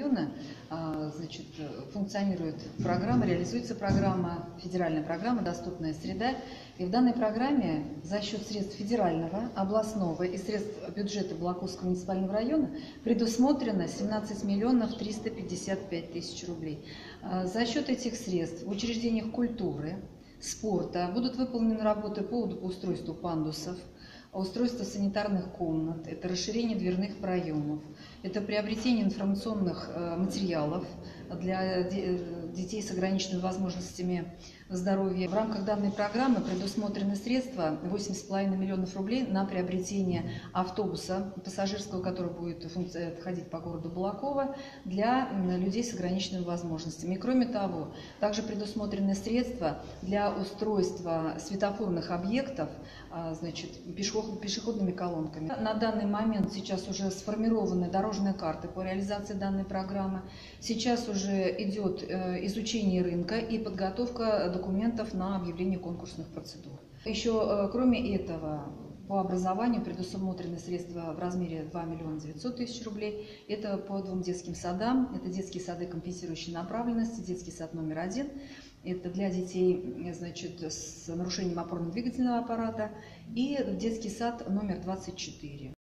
района значит, функционирует программа, реализуется программа, федеральная программа «Доступная среда». И в данной программе за счет средств федерального, областного и средств бюджета Балаковского муниципального района предусмотрено 17 миллионов 355 тысяч рублей. За счет этих средств в учреждениях культуры, спорта будут выполнены работы по устройству пандусов, устройство санитарных комнат, это расширение дверных проемов, это приобретение информационных материалов для детей с ограниченными возможностями здоровья. В рамках данной программы предусмотрены средства 8,5 миллионов рублей на приобретение автобуса пассажирского, который будет ходить по городу Балаково для людей с ограниченными возможностями. И кроме того, также предусмотрены средства для устройства светофорных объектов, значит, пешеходными колонками. На данный момент сейчас уже сформированы дорожные карты по реализации данной программы. Сейчас уже идет изучение рынка и подготовка документов на объявление конкурсных процедур. Еще, кроме этого, по образованию предусмотрены средства в размере 2 миллиона 900 тысяч рублей. Это по 2 детским садам. Это детские сады компенсирующей направленности, детский сад номер 1. Это для детей, значит, с нарушением опорно-двигательного аппарата. И детский сад номер 24.